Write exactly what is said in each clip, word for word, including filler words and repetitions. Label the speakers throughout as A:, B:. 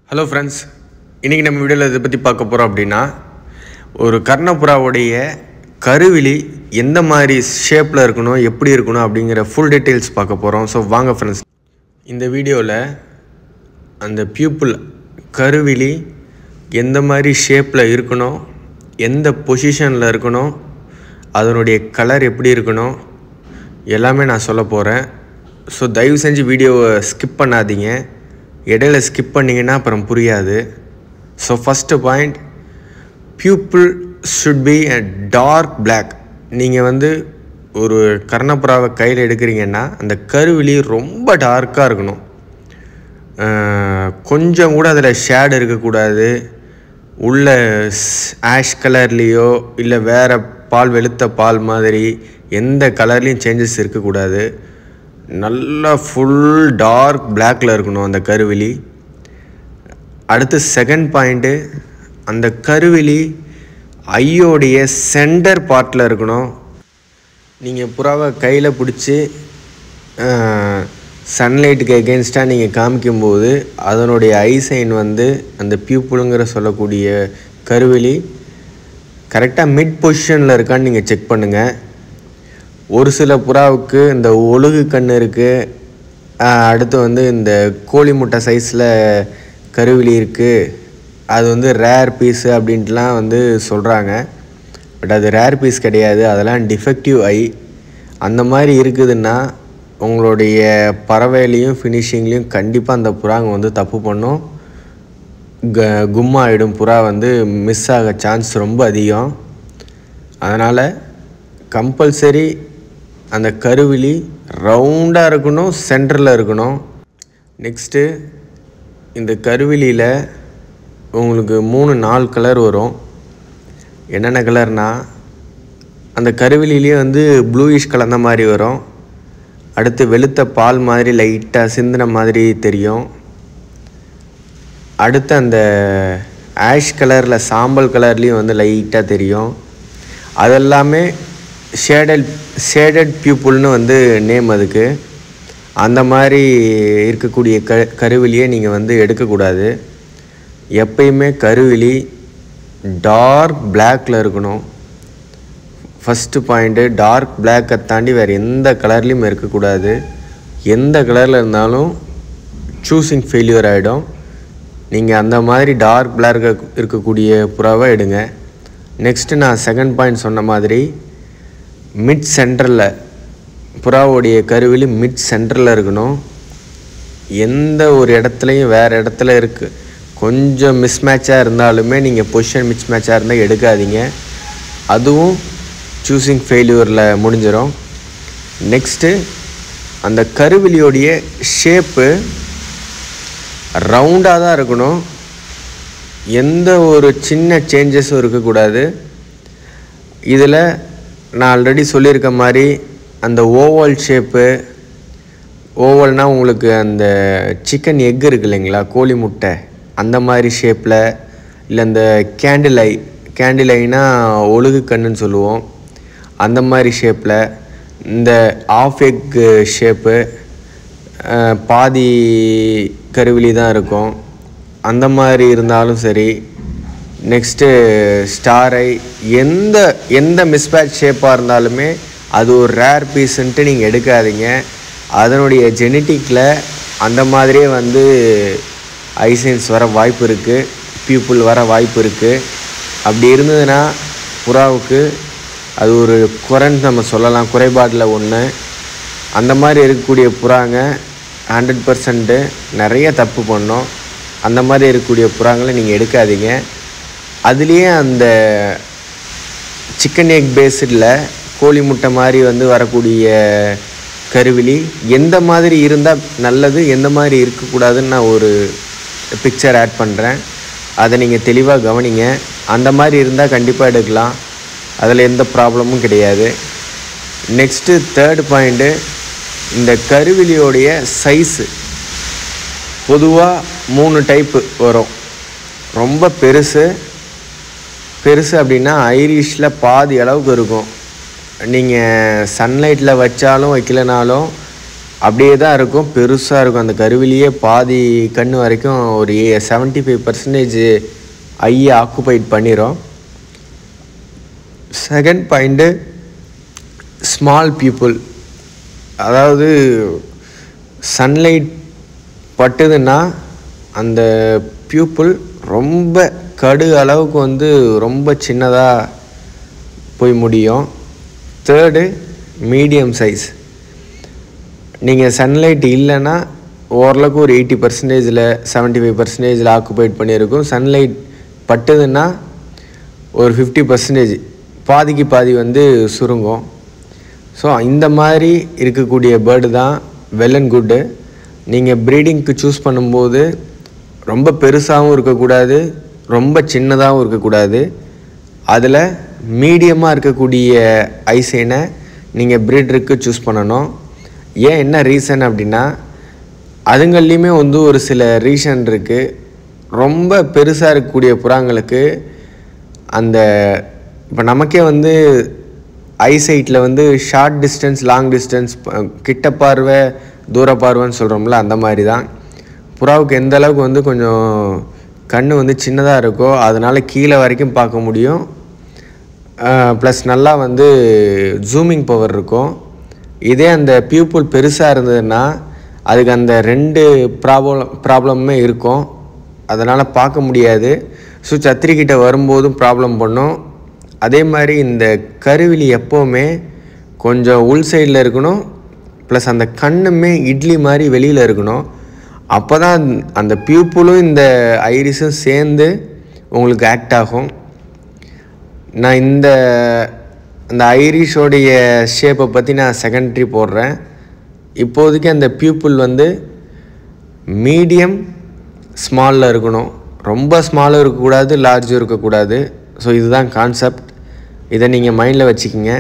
A: Hello friends, இன்றைக்கி நம்ம வீடியோவில் இதை பற்றி பார்க்க போகிறோம் அப்படின்னா, ஒரு கர்ணப்புறாவுடைய கருவிழி எந்த மாதிரி ஷேப்பில் இருக்கணும், எப்படி இருக்கணும் அப்படிங்கிற ஃபுல் டீட்டெயில்ஸ் பார்க்க போகிறோம். ஸோ வாங்க ஃப்ரெண்ட்ஸ், இந்த வீடியோவில் அந்த பியூப்பிள் கருவிழி எந்த மாதிரி ஷேப்பில் இருக்கணும், எந்த பொசிஷனில் இருக்கணும், அதனுடைய கலர் எப்படி இருக்கணும் எல்லாமே நான் சொல்ல போகிறேன். ஸோ தயவு செஞ்சு வீடியோவை ஸ்கிப் பண்ணாதீங்க. இடையில ஸ்கிப் பண்ணிங்கன்னா அப்புறம் புரியாது. So first point, pupil should be a dark black. நீங்கள் வந்து ஒரு கர்ணப்புறாவை கையில் எடுக்கிறீங்கன்னா அந்த கருவிழி ரொம்ப டார்க்காக இருக்கணும். கொஞ்சம் கூட அதில் ஷேட் இருக்கக்கூடாது. உள்ள ஆஷ் கலர்லேயோ இல்லை வேறு பால் வெளுத்த பால் மாதிரி எந்த கலர்லேயும் சேஞ்சஸ் இருக்கக்கூடாது. நல்லா ஃபுல் டார்க் பிளாக்கில் இருக்கணும் அந்த கருவிழி. அடுத்து செகண்ட் பாயிண்ட்டு, அந்த கருவிழி ஐயோடைய சென்டர் பார்ட்டில் இருக்கணும். நீங்கள் புறாவை கையில் பிடிச்சி சன்லைட்டுக்கு எகென்ஸ்டாக நீங்கள் காமிக்கும்போது அதனுடைய ஐ சைன் வந்து அந்த பியூப்புளுங்கிற சொல்லக்கூடிய கருவிழி கரெக்டாக மிட் பொசிஷனில் இருக்கான்னு நீங்கள் செக் பண்ணுங்கள். ஒரு சில புறாவுக்கு இந்த ஒழுகு கண் இருக்குது, அடுத்து வந்து இந்த கோழி முட்டை சைஸில் கருவிழி இருக்குது, அது வந்து ரேர் பீஸு அப்படின்ட்டுலாம் வந்து சொல்கிறாங்க. பட் அது ரேர் பீஸ் கிடையாது, அதெல்லாம் டிஃபெக்டிவ் ஐ. அந்த மாதிரி இருக்குதுன்னா உங்களுடைய பறவையிலையும் ஃபினிஷிங்லேயும் கண்டிப்பாக அந்த புறாங்க வந்து தப்பு பண்ணும், க கும்மாயிடும். புறா வந்து மிஸ் ஆக சான்ஸ் ரொம்ப அதிகம். அதனால் கம்பல்சரி அந்த கருவிழி ரவுண்டாக இருக்கணும், சென்டரில் இருக்கணும். நெக்ஸ்ட்டு, இந்த கருவிழியில் உங்களுக்கு மூணு நாலு கலர் வரும். என்னென்ன கலர்னால், அந்த கருவிழிலே வந்து ப்ளூயிஷ் கலந்த மாதிரி வரும். அடுத்து வெளுத்த பால் மாதிரி லைட்டாக சிந்தின மாதிரி தெரியும். அடுத்து அந்த ஆஷ் கலரில் சாம்பல் கலர்லேயும் வந்து லைட்டாக தெரியும். அதெல்லாமே ஷேடட் ஷேடட் பியூப்புள்னு வந்து நேம் அதுக்கு. அந்த மாதிரி இருக்கக்கூடிய க கருவிழியை நீங்கள் வந்து எடுக்கக்கூடாது. எப்பயுமே கருவிழி டார்க் பிளாக்கில் இருக்கணும். ஃபஸ்ட்டு பாயிண்ட்டு, டார்க் பிளாக்கை தாண்டி வேறு எந்த கலர்லேயும் இருக்கக்கூடாது. எந்த கலரில் இருந்தாலும் சூஸிங் ஃபெயிலியர் ஆகிடும். நீங்கள் அந்த மாதிரி டார்க் பிளாக் இருக்கக்கூடிய புறாவை எடுங்க. நெக்ஸ்ட்டு நான் செகண்ட் பாயிண்ட் சொன்ன மாதிரி மிட் சென்டரில், புறாவுடைய கருவிழி மிட் சென்டரில் இருக்கணும். எந்த ஒரு இடத்துலையும் வேறு இடத்துல இருக்குது கொஞ்சம் மிஸ்மேட்சாக இருந்தாலுமே நீங்கள் பொசிஷன் மிஸ் மேட்சாக இருந்தால் எடுக்காதீங்க. அதுவும் சூஸிங் ஃபெயிலியூரில் முடிஞ்சிடும். நெக்ஸ்ட்டு, அந்த கருவிழியோடைய ஷேப்பு ரவுண்டாக தான் இருக்கணும். எந்த ஒரு சின்ன சேஞ்சஸும் இருக்கக்கூடாது. இதில் நான் ஆல்ரெடி சொல்லியிருக்க மாதிரி அந்த ஓவல் ஷேப்பு, ஓவல்னால் உங்களுக்கு அந்த சிக்கன் எக் இருக்குது இல்லைங்களா, கோழி முட்டை, அந்த மாதிரி ஷேப்பில், இல்லை இந்த கேண்டில் ஐ, கேண்டில் ஐனா ஒழுகு கண்ணுன்னு சொல்லுவோம், அந்த மாதிரி ஷேப்பில், இந்த ஆஃப் எக் ஷேப்பு, பாதி கருவிழி தான் இருக்கும், அந்த மாதிரி இருந்தாலும் சரி. நெக்ஸ்ட்டு ஸ்டாரை, எந்த எந்த மிஸ்மேட்ச் ஷேப்பாக இருந்தாலுமே அது ஒரு ரேர் பீஸுன்ட்டு நீங்கள் எடுக்காதீங்க. அதனுடைய ஜெனட்டிக்கில் அந்த மாதிரியே வந்து ஐசைன்ஸ் வர வாய்ப்பு இருக்குது, பியூப்புள் வர வாய்ப்பு இருக்குது. அப்படி இருந்ததுன்னா புறாவுக்கு அது ஒரு குறைன்னு நம்ம சொல்லலாம், குறைபாடில் ஒன்று. அந்த மாதிரி இருக்கக்கூடிய புறாங்க ஹண்ட்ரட் பர்சன்ட்டு நிறைய தப்பு பண்ணோம். அந்த மாதிரி இருக்கக்கூடிய புறாங்களை நீங்கள் எடுக்காதீங்க. அதுலேயே அந்த சிக்கன் எக் பேஸ்டில் கோழி முட்டை மாதிரி வந்து வரக்கூடிய கருவிழி எந்த மாதிரி இருந்தால் நல்லது, எந்த மாதிரி இருக்கக்கூடாதுன்னு நான் ஒரு பிக்சர் ஆட் பண்ணுறேன். அதை நீங்கள் தெளிவாக கவனிங்க. அந்த மாதிரி இருந்தால் கண்டிப்பாக எடுக்கலாம், அதில் எந்த ப்ராப்ளமும் கிடையாது. நெக்ஸ்ட்டு தேர்ட் பாயிண்ட்டு, இந்த கருவிழியோடைய சைஸு பொதுவாக மூணு டைப்பு வரும். ரொம்ப பெருசு பெருசு அப்படின்னா ஐரிஷில் பாதி அளவுக்கு இருக்கும். நீங்கள் சன்லைட்டில் வச்சாலும் வைக்கலனாலும் அப்படியே தான் இருக்கும், பெருசாக இருக்கும். அந்த கருவிலேயே பாதி கண் வரைக்கும் ஒரு செவன்ட்டி ஃபைவ் பர்சன்டேஜ் ஐயை ஆக்குபைட் பண்ணிடும். Second point, small pupil. அதாவது சன்லைட் பட்டுதுன்னா அந்த பியூப்புள் ரொம்ப கடு அளவுக்கு வந்து ரொம்ப சின்னதாக போய் முடியும். Third, medium size. நீங்கள் சன்லைட் இல்லைன்னா ஓரளவுக்கு ஒரு எயிட்டி பர்சன்டேஜில் செவன்ட்டி ஃபைவ் பர்சன்டேஜில் ஆக்குபைட் பண்ணியிருக்கும். சன்லைட் பட்டுதுன்னா ஒரு ஃபிஃப்டி பர்சன்டேஜ், பாதிக்கு பாதி வந்து சுருங்கும். ஸோ இந்த மாதிரி இருக்கக்கூடிய பேர்டு தான் வெல் அண்ட் குட்டு. நீங்கள் ப்ரீடிங்க்கு சூஸ் பண்ணும்போது ரொம்ப பெருசாகவும் இருக்கக்கூடாது, ரொம்ப சின்னதாகவும் இருக்கக்கூடாது. அதில் மீடியமாக இருக்கக்கூடிய ஐசைனை நீங்கள் ப்ரீடருக்கு சூஸ் பண்ணணும். ஏன், என்ன ரீசன் அப்படின்னா, அதுங்கள்லேயுமே வந்து ஒரு சில ரீசன் இருக்குது. ரொம்ப பெருசாக இருக்கக்கூடிய புறாங்களுக்கு அந்த இப்போ நமக்கே வந்து ஐசைட்டில் வந்து ஷார்ட் டிஸ்டன்ஸ், லாங் டிஸ்டன்ஸ், கிட்ட பார்வை, தூர பார்வைன்னு சொல்கிறோம்ல, அந்த மாதிரி தான் புறாவுக்கு எந்த அளவுக்கு வந்து கொஞ்சம் கண் வந்து சின்னதாக இருக்கோ அதனால் கீழே வரைக்கும் பார்க்க முடியும். ப்ளஸ் நல்லா வந்து ஜூமிங் பவர் இருக்கும். இதே அந்த பியூப்புள் பெருசாக இருந்ததுன்னா அதுக்கு அந்த ரெண்டு ப்ராப்ளம் ப்ராப்ளமே இருக்கும். அதனால் பார்க்க முடியாது. ஸோ சத்திரிக்கிட்ட வரும்போதும் ப்ராப்ளம் பண்ணும். அதே மாதிரி இந்த கருவிழி எப்போவுமே கொஞ்சம் உள் சைடில் இருக்கணும். ப்ளஸ் அந்த கண்ணுமே இட்லி மாதிரி வெளியில் இருக்கணும். அப்போ தான் அந்த பியூப்புளும் இந்த ஐரிஸும் சேர்ந்து உங்களுக்கு ஆக்ட் ஆகும். நான் இந்த அந்த ஐரிஷோடைய ஷேப்பை பற்றி நான் செகண்ட்ரி போடுறேன். இப்போதைக்கு அந்த பியூப்புள் வந்து மீடியம் ஸ்மாலில் இருக்கணும். ரொம்ப ஸ்மாலும் இருக்கக்கூடாது, லார்ஜும் இருக்கக்கூடாது. ஸோ இதுதான் கான்செப்ட். இதை நீங்கள் மைண்டில் வச்சுக்கிங்க.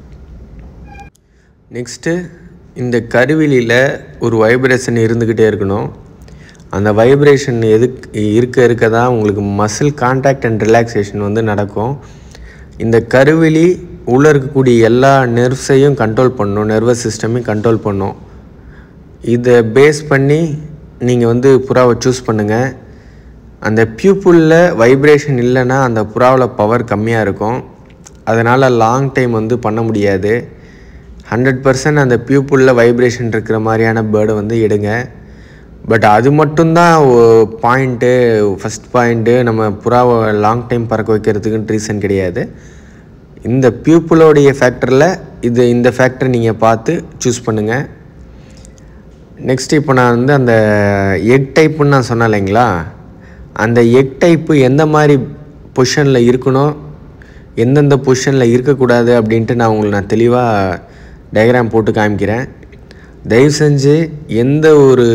A: நெக்ஸ்ட்டு, இந்த கருவிலியில் ஒரு வைப்ரேஷன் இருந்துக்கிட்டே இருக்கணும். அந்த வைப்ரேஷன் எதுக்கு இருக்க இருக்க தான் உங்களுக்கு மசில் கான்டாக்ட் அண்ட் ரிலாக்ஸேஷன் வந்து நடக்கும். இந்த கருவிலி உள்ளே இருக்கக்கூடிய எல்லா நெர்வ்ஸையும் கண்ட்ரோல் பண்ணும், நர்வஸ் சிஸ்டமையும் கண்ட்ரோல் பண்ணும். இதை பேஸ் பண்ணி நீங்கள் வந்து புறாவை சூஸ் பண்ணுங்கள். அந்த பியூப்புளில் வைப்ரேஷன் இல்லைன்னா அந்த புறாவில் பவர் கம்மியாக இருக்கும். அதனால் லாங் டைம் வந்து பண்ண முடியாது. ஹண்ட்ரட் பர்சன்ட் அந்த பியூப்புளில் வைப்ரேஷன் இருக்கிற மாதிரியான பேர்டை வந்து எடுங்க. பட் அது மட்டும்தான் பாயிண்ட்டு, ஃபஸ்ட் பாயிண்ட்டு நம்ம புறாவை லாங் டைம் பறக்க வைக்கிறதுக்குன்னு ரீசன் கிடையாது. இந்த பியூப்புளோடைய ஃபேக்டரில் இது இந்த ஃபேக்டரை நீங்கள் பார்த்து சூஸ் பண்ணுங்கள். நெக்ஸ்ட், இப்போ நான் வந்து அந்த எக் டைப்புன்னு நான் சொன்னேன் இல்லைங்களா, அந்த எக் டைப்பு எந்த மாதிரி பொசிஷனில் இருக்கணும், எந்தெந்த பொசிஷனில் இருக்கக்கூடாது அப்படின்ட்டு நான் உங்களுக்கு நான் தெளிவாக டயக்ராம் போட்டு காமிக்கிறேன். தயவு செஞ்சு எந்த ஒரு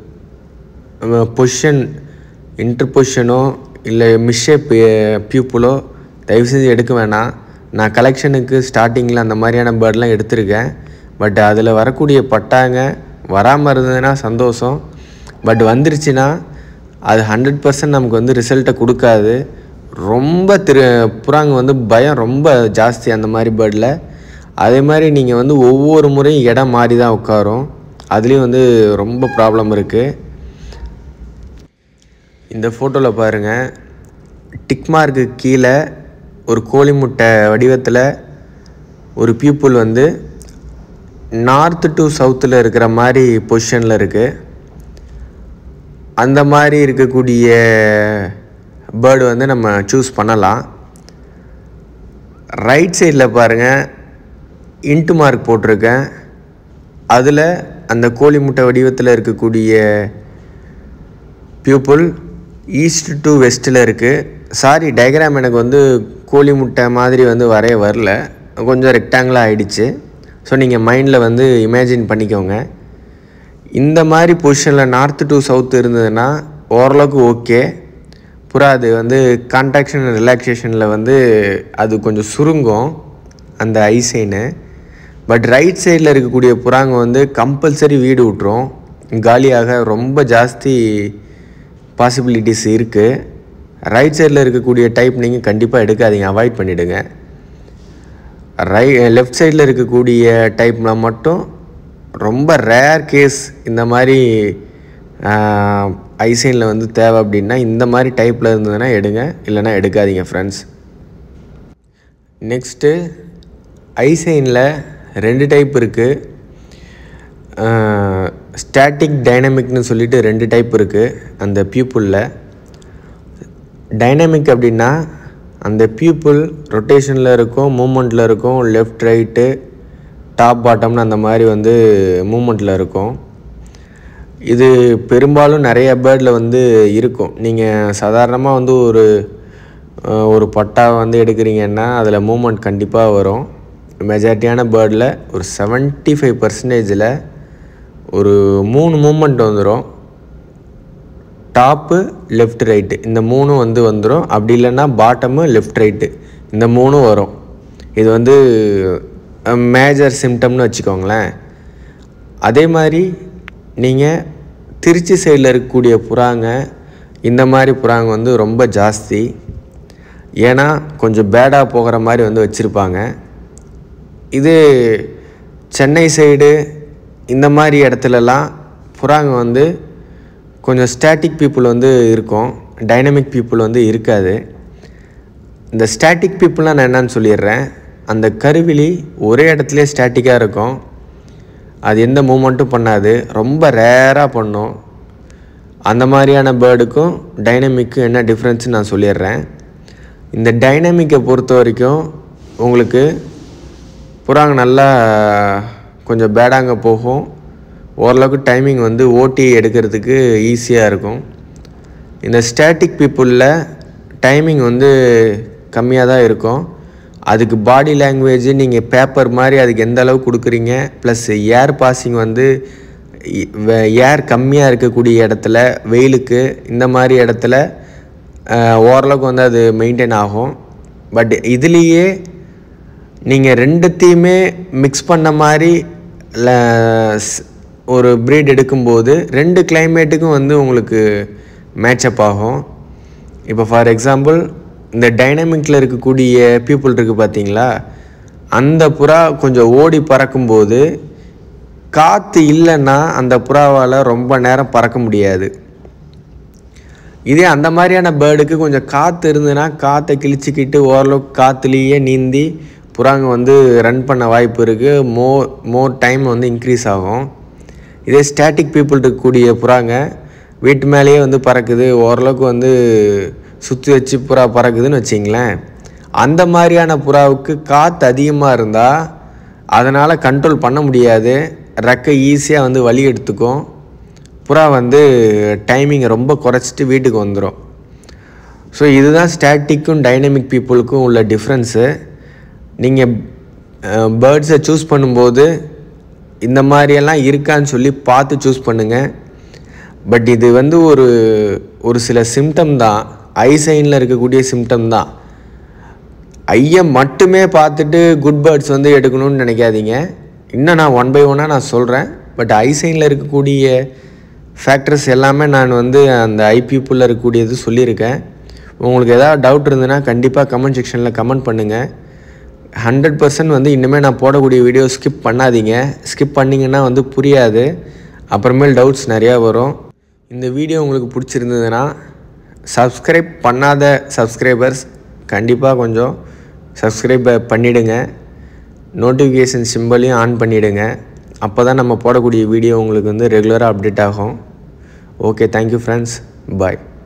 A: பொசிஷன், இன்டர் பொசிஷனோ இல்லை மிஸ்ஷேப் பியூப்புளோ தயவு செஞ்சு எடுக்க வேணாம். நான் கலெக்ஷனுக்கு ஸ்டார்டிங்கில் அந்த மாதிரியான பேர்ட்லாம் எடுத்திருக்கேன். பட் அதில் வரக்கூடிய பட்டாங்க வராமல் இருந்ததுன்னா சந்தோஷம். பட் வந்துருச்சுன்னா அது ஹண்ட்ரட் பர்சன்ட் நமக்கு வந்து ரிசல்ட்டை கொடுக்காது. ரொம்ப திரு புறாங்க வந்து பயம் ரொம்ப ஜாஸ்தி அந்த மாதிரி பேர்டில். அதே மாதிரி நீங்கள் வந்து ஒவ்வொரு முறையும் இடம் மாறி தான் உட்காரும். அதுலேயும் வந்து ரொம்ப ப்ராப்ளம் இருக்குது. இந்த ஃபோட்டோவில் பாருங்கள், டிக் மார்க்கு கீழே ஒரு கோழி முட்டை வடிவத்தில் ஒரு பியூப்புள் வந்து நார்த்து டு சவுத்தில் இருக்கிற மாதிரி பொசிஷனில் இருக்குது. அந்த மாதிரி இருக்கக்கூடிய பேர்டு வந்து நம்ம சூஸ் பண்ணலாம். ரைட் சைடில் பாருங்கள், இன்ட்டு மார்க் போட்டிருக்கேன். அதில் அந்த கோழி முட்டை வடிவத்தில் இருக்கக்கூடிய பியூப்புள் ஈஸ்ட் டு வெஸ்ட்டில் இருக்குது. சாரி, டயக்ராம் எனக்கு வந்து கோழி முட்டை மாதிரி வந்து வரைய வரல, கொஞ்சம் ரெக்டாங்கிளாக ஆகிடுச்சு. ஸோ நீங்கள் மைண்டில் வந்து இமேஜின் பண்ணிக்கோங்க. இந்த மாதிரி பொசிஷனில் நார்த்து டு சவுத் இருந்ததுன்னா ஓரளவுக்கு ஓகே. புறா அது வந்து கான்ட்ராக்ஷன் ரிலாக்ஸேஷனில் வந்து அது கொஞ்சம் சுருங்கும் அந்த ஐசைனு. பட் ரைட் சைடில் இருக்கக்கூடிய புறாங்க வந்து கம்பல்சரி வீடு விட்டுரும், காலியாக ரொம்ப ஜாஸ்தி பாசிபிலிட்டிஸ் இருக்குது. ரைட் சைடில் இருக்கக்கூடிய டைப் நீங்கள் கண்டிப்பாக எடுக்காதீங்க, அவாய்ட் பண்ணிவிடுங்க. ரை லெஃப்ட் சைடில் இருக்கக்கூடிய டைப்பில் மட்டும் ரொம்ப ரேர் கேஸ் இந்த மாதிரி ஐசைனில் வந்து தேவை அப்படின்னா இந்த மாதிரி டைப்பில் இருந்ததுன்னா எடுங்க, இல்லைனா எடுக்காதீங்க ஃப்ரெண்ட்ஸ். நெக்ஸ்ட்டு ஐசைனில் ரெண்டு டைப் இருக்குது. ஸ்டாட்டிக் டைனமிக்னு சொல்லிட்டு ரெண்டு டைப் இருக்குது அந்த பியூப்புளில். டைனமிக் அப்படின்னா அந்த பியூப்புள் ரொட்டேஷனில் இருக்கும், மூமெண்ட்டில் இருக்கும், லெஃப்ட் ரைட்டு டாப் பாட்டம்னு அந்த மாதிரி வந்து மூமெண்ட்டில் இருக்கும். இது பெரும்பாலும் நிறைய பேர்டில் வந்து இருக்கும். நீங்கள் சாதாரணமாக வந்து ஒரு ஒரு பட்டா வந்து எடுக்கிறீங்கன்னா அதில் மூமெண்ட் கண்டிப்பாக வரும். மெஜாரிட்டியான பேர்டில் ஒரு செவன்ட்டி ஃபைவ் பர்சன்டேஜில் ஒரு மூணு மூமெண்ட் வந்துடும். டாப்பு லெஃப்ட் ரைட்டு இந்த மூணும் வந்து வந்துடும். அப்படி இல்லைன்னா பாட்டமு லெஃப்ட் ரைட்டு இந்த மூணும் வரும். இது வந்து மேஜர் சிம்டம்னு வச்சுக்கோங்களேன். அதே மாதிரி நீங்கள் திருச்சி சைடில் இருக்கக்கூடிய புறாங்க, இந்த மாதிரி புறாங்க வந்து ரொம்ப ஜாஸ்தி. ஏன்னா கொஞ்சம் பேடாக போகிற மாதிரி வந்து வச்சுருப்பாங்க. இது சென்னை சைடு இந்த மாதிரி இடத்துலலாம் புறாங்க வந்து கொஞ்சம் ஸ்டாட்டிக் பீப்புள் வந்து இருக்கும், டைனமிக் பீப்புள் வந்து இருக்காது. இந்த ஸ்டாட்டிக் பீப்புள்னால் நான் என்னன்னு சொல்லிடுறேன். அந்த கருவிழி ஒரே இடத்துல ஸ்டாட்டிக்காக இருக்கும், அது எந்த மூமெண்ட்டும் பண்ணாது, ரொம்ப ரேராக பண்ணும். அந்த மாதிரியான பேர்டுக்கும் டைனமிக்கும் என்ன டிஃப்ரென்ஸ்னு நான் சொல்லிடுறேன். இந்த டைனமிக்கை பொறுத்த வரைக்கும் உங்களுக்கு புறாங்க நல்லா கொஞ்சம் பேடாங்க போகும். ஓரளவுக்கு டைமிங் வந்து ஓட்டி எடுக்கிறதுக்கு ஈஸியாக இருக்கும். இந்த ஸ்டாட்டிக் பீப்புளில் டைமிங் வந்து கம்மியாக தான் இருக்கும். அதுக்கு பாடி லாங்குவேஜ் நீங்கள் பேப்பர் மாதிரி அதுக்கு எந்த அளவு கொடுக்குறீங்க, ப்ளஸ் ஏர் பாசிங் வந்து ஏர் கம்மியாக இருக்கக்கூடிய இடத்துல, வெயிலுக்கு இந்த மாதிரி இடத்துல ஓரளவுக்கு வந்து அது மெயின்டைன் ஆகும். பட் இதுலேயே நீங்கள் ரெண்டுத்தையுமே மிக்ஸ் பண்ண மாதிரி ஒரு ப்ரீட் எடுக்கும்போது ரெண்டு கிளைமேட்டுக்கும் வந்து உங்களுக்கு மேட்சப் ஆகும். இப்போ ஃபார் எக்ஸாம்பிள் இந்த டைனமிக்கில் இருக்கக்கூடிய பீப்புள் இருக்குது பார்த்தீங்களா, அந்த புறா கொஞ்சம் ஓடி பறக்கும்போது காற்று இல்லைன்னா அந்த புறாவால் ரொம்ப நேரம் பறக்க முடியாது. இதே அந்த மாதிரியான பேர்டுக்கு கொஞ்சம் காற்று இருந்ததுன்னா காற்றை கிழிச்சிக்கிட்டு ஓரளவுக்கு காற்றுலேயே நீந்தி புறாங்க வந்து ரன் பண்ண வாய்ப்பு இருக்குது. மோர் மோர் டைம் வந்து இன்க்ரீஸ் ஆகும். இதே ஸ்டாட்டிக் பீப்புள் இருக்கக்கூடிய புறாங்க வீட்டு மேலேயே வந்து பறக்குது, ஓரளவுக்கு வந்து சுற்றி வச்சு புறா பறக்குதுன்னு வச்சிங்களேன். அந்த மாதிரியான புறாவுக்கு காற்று அதிகமாக இருந்தால் அதனால் கண்ட்ரோல் பண்ண முடியாது, ரெக்கை ஈஸியாக வந்து வலி எடுத்துக்கும். புறா வந்து டைமிங்கை ரொம்ப குறைச்சிட்டு வீட்டுக்கு வந்துடும். ஸோ இதுதான் ஸ்டாட்டிக்கும் டைனமிக் பீப்புளுக்கும் உள்ள டிஃப்ரென்ஸு. நீங்கள் பேர்ட்ஸை சூஸ் பண்ணும்போது இந்த மாதிரியெல்லாம் இருக்கான்னு சொல்லி பார்த்து சூஸ் பண்ணுங்கள். பட் இது வந்து ஒரு ஒரு சில சிம்டம் தான், ஐசைனில் இருக்கக்கூடிய சிம்டம் தான். ஐயை மட்டுமே பார்த்துட்டு குட் பேர்ட்ஸ் வந்து எடுக்கணும்னு நினைக்காதீங்க. இன்னும் நான் ஒன் பை ஒன்னாக நான் சொல்கிறேன். பட் ஐசைனில் இருக்கக்கூடிய ஃபேக்டர்ஸ் எல்லாமே நான் வந்து அந்த ஐ பீப்புளில் இருக்கக்கூடியது சொல்லியிருக்கேன். உங்களுக்கு ஏதாவது டவுட் இருந்ததுன்னா கண்டிப்பாக கமெண்ட் செக்ஷனில் கமெண்ட் பண்ணுங்கள். ஹண்ட்ரட் பர்சன்ட் வந்து இனிமேல் நான் போடக்கூடிய வீடியோ ஸ்கிப் பண்ணாதீங்க. ஸ்கிப் பண்ணிங்கன்னா வந்து புரியாது, அப்புறமேல் டவுட்ஸ் நிறையா வரும். இந்த வீடியோ உங்களுக்கு பிடிச்சிருந்ததுன்னா சப்ஸ்கிரைப் பண்ணாத சப்ஸ்கிரைபர்ஸ் கண்டிப்பாக கொஞ்சம் சப்ஸ்கிரைப் பண்ணிவிடுங்க. நோட்டிஃபிகேஷன் சிம்பிளையும் ஆன் பண்ணிவிடுங்க. அப்போ தான் நம்ம போடக்கூடிய வீடியோ உங்களுக்கு வந்து ரெகுலராக அப்டேட் ஆகும். ஓகே, தேங்க்யூ ஃப்ரெண்ட்ஸ், பாய்.